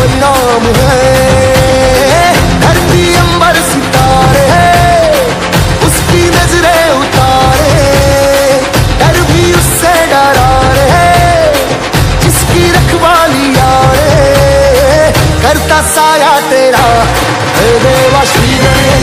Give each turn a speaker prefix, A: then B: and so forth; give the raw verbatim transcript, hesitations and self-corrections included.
A: नाम है। धरती अंबर सितारे उसकी नजरें उतारे, डर भी उससे डरा रे जिसकी रखवाली यारे। करता साया तेरा हे देवा श्री गणेश।